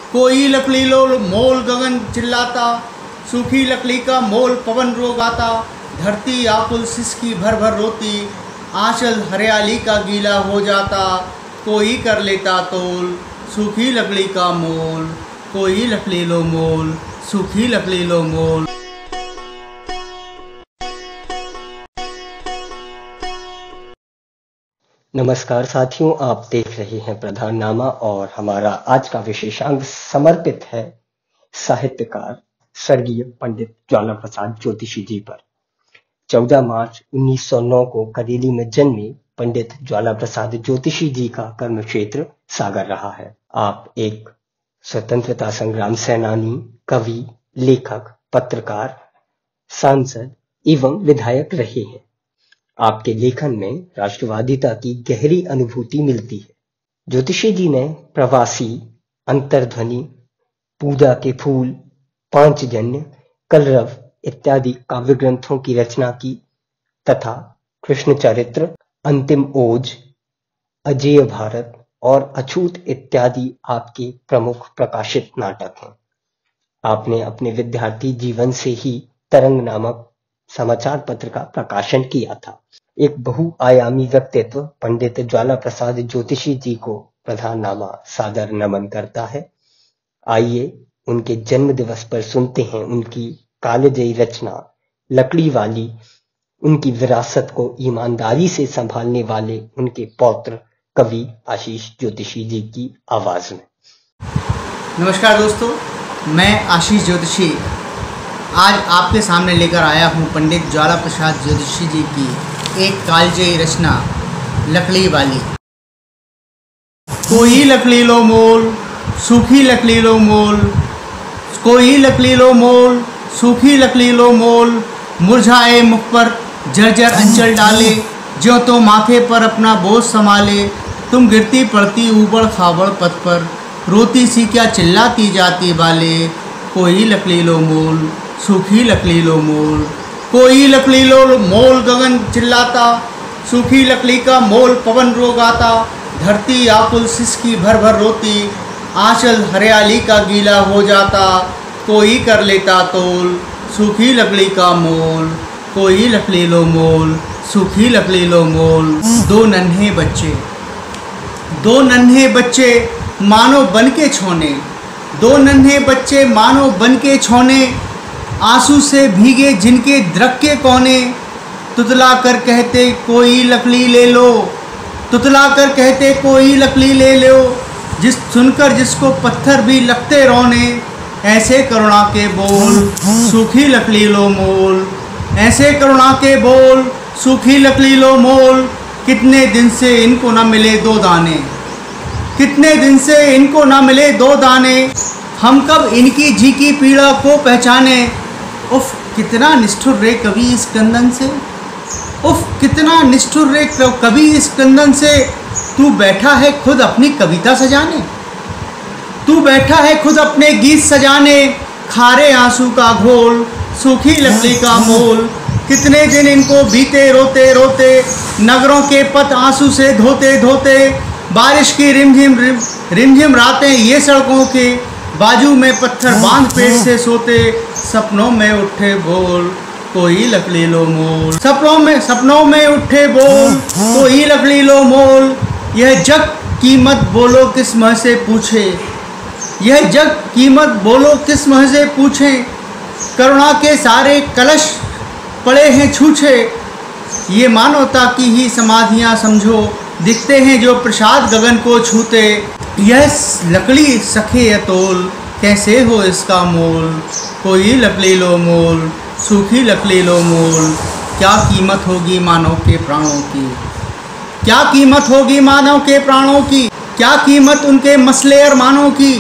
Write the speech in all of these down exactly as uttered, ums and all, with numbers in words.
कोई लकड़ी लो मोल गगन चिल्लाता, सूखी लकड़ी का मोल पवन रो गाता। धरती आकुल सिसकी भर भर रोती, आंचल हरियाली का गीला हो जाता। कोई कर लेता तोल सूखी लकड़ी का मोल, कोई लकड़ी लो मोल सूखी लकड़ी लो मोल। नमस्कार साथियों, आप देख रहे हैं प्रधाननामा और हमारा आज का विशेषांक समर्पित है साहित्यकार स्वर्गीय पंडित ज्वाला प्रसाद ज्योतिषी जी पर। चौदह मार्च उन्नीस सौ नौ को करेली में जन्मे पंडित ज्वाला प्रसाद ज्योतिषी जी का कर्म क्षेत्र सागर रहा है। आप एक स्वतंत्रता संग्राम सेनानी, कवि, लेखक, पत्रकार, सांसद एवं विधायक रहे हैं। आपके लेखन में राष्ट्रवादिता की गहरी अनुभूति मिलती है। ज्योतिषी जी ने प्रवासी, अंतर्ध्वनि, पूजा के फूल, पांचजन्य, कलरव इत्यादि काव्य ग्रंथों की रचना की तथा कृष्ण चरित्र, अंतिम ओज, अजेय भारत और अछूत इत्यादि आपके प्रमुख प्रकाशित नाटक हैं। आपने अपने विद्यार्थी जीवन से ही तरंग नामक समाचार पत्र का प्रकाशन किया था। एक बहुआयामी व्यक्तित्व पंडित ज्वाला प्रसाद ज्योतिषी जी को प्रधाननामा सादर नमन करता है। आइए उनके जन्म दिवस पर सुनते हैं उनकी कालजयी रचना लकड़ी वाली, उनकी विरासत को ईमानदारी से संभालने वाले उनके पौत्र कवि आशीष ज्योतिषी जी की आवाज में। नमस्कार दोस्तों, मैं आशीष ज्योतिषी आज आपके सामने लेकर आया हूँ पंडित ज्वाला प्रसाद ज्योतिषी जी की एक कालजयी रचना लकड़ी वाली। कोई लकड़ी लो मोल सूखी लकड़ी लो मोल, कोई लकड़ी लो मोल सूखी लकड़ी लो मोल। मुरझाए मुख पर जर्जर अंचल डाले, ज्यों तो माथे पर अपना बोझ संभाले। तुम गिरती पड़ती ऊबड़ खाबड़ पथ पर, रोती सी क्या चिल्लाती जाती बाले। कोई लकड़ी लो मोल सूखी लकड़ी लो मोल, कोई लकड़ी लो मोल गगन चिल्लाता, सूखी लकड़ी का मोल पवन रो गाता। धरती आकुल सिसकी भर भर रोती, आंचल हरियाली का गीला हो जाता। कोई कर लेता तोल सूखी लकड़ी का मोल, कोई लकड़ी लो मोल सूखी लकड़ी लो मोल। दो नन्हे बच्चे दो नन्हे बच्चे मानो बन के छोने, दो नन्हे बच्चे मानो बन के छोने। आंसू से भीगे जिनके द्रक के कोने, तुतला कर कहते कोई लकड़ी ले लो, तुतला कर कहते कोई लकड़ी ले लो। जिस सुनकर जिसको पत्थर भी लगते रोने, ऐसे करुणा के बोल सूखी लकड़ी लो मोल, ऐसे करुणा के बोल सूखी लकड़ी लो मोल। कितने दिन से इनको न मिले दो दाने, कितने दिन से इनको न मिले दो दाने। हम कब इनकी जी की पीड़ा को पहचाने। उफ कितना निष्ठुर रे कवि इस कंदन से, उफ कितना निष्ठुर रे कवि इस कंदन से। तू बैठा है खुद अपनी कविता सजाने, तू बैठा है खुद अपने गीत सजाने। खारे आंसू का घोल सूखी लकड़ी का मोल। कितने दिन इनको बीते रोते रोते, नगरों के पथ आंसू से धोते धोते। बारिश की रिमझिम रिमझिम रातें ये सड़कों के, बाजू में पत्थर बांध पेट से सोते। सपनों में उठे बोल कोई लकड़ी लो मोल, सपनों में सपनों में उठे बोल कोई लकड़ी लो मोल। यह जग कीमत बोलो किस मुँह से पूछे, यह जग कीमत बोलो किस मुँह से पूछे। करुणा के सारे कलश पड़े हैं छूछे, ये मानवता की ही समाधियाँ समझो। दिखते हैं जो प्रसाद गगन को छूते, यह लकड़ी सखे अतोल कैसे हो इसका मोल। कोई लकड़ी लो मोल सूखी लकड़ी लो मोल। क्या कीमत होगी मानव के प्राणों की, क्या कीमत होगी मानव के प्राणों की। क्या कीमत उनके मसले अरमानों की।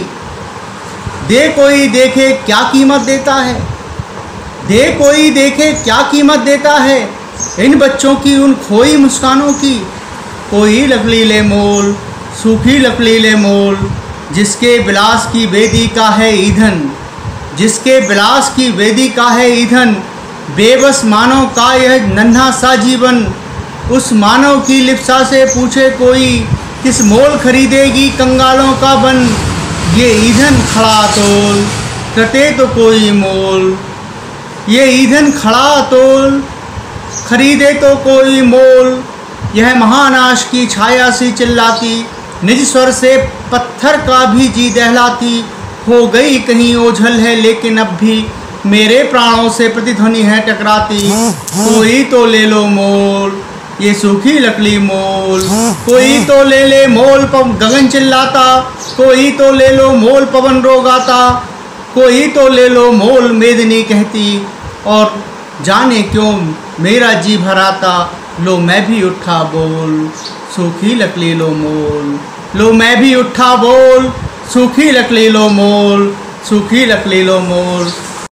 दे कोई देखे क्या कीमत देता है, दे कोई देखे क्या कीमत देता है। इन बच्चों की उन खोई मुस्कानों की। कोई लकड़ी ले मोल सूखी लकड़ी ले मोल। जिसके विलास की वेदिका है ईंधन, जिसके विलास की वेदिका है ईंधन। बेबस मानव का यह नन्हा सा जीवन, उस मानव की लिप्सा से पूछे कोई। किस मोल खरीदेगी कंगालों का बन, ये ईंधन खड़ा तोल कटे तो कोई मोल, ये ईंधन खड़ा तोल खरीदे तो कोई मोल। यह महानाश की छाया सी चिल्लाती, निज स्वर से पत्थर का भी जी दहलाती। हो गई कहीं ओझल है लेकिन अब भी मेरे प्राणों से प्रतिध्वनि है टकराती। कोई तो ले लो मोल ये सूखी लकड़ी मोल, कोई तो ले ले मोल गगन चिल्लाता। कोई तो ले लो मोल पवन रोगाता, कोई तो ले लो मोल मेदिनी कहती। और जाने क्यों मेरा जी भराता, लो मैं भी उठा बोल सूखी लकड़ी लो मोल। लो मैं भी उठा बोल सूखी लकड़ी लो मोल, सूखी लकड़ी लो मोल।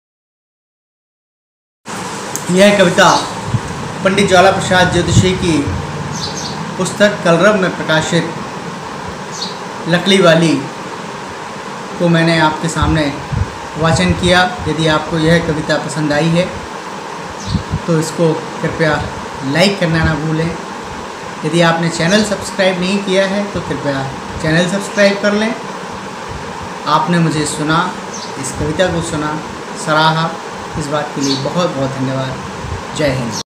यह कविता पंडित ज्वाला प्रसाद ज्योतिषी की पुस्तक कलरव में प्रकाशित लकड़ी वाली को मैंने आपके सामने वाचन किया। यदि आपको यह कविता पसंद आई है तो इसको कृपया लाइक करना ना भूलें। यदि आपने चैनल सब्सक्राइब नहीं किया है तो कृपया चैनल सब्सक्राइब कर लें। आपने मुझे सुना, इस कविता को सुना, सराहा, इस बात के लिए बहुत बहुत धन्यवाद। जय हिंद।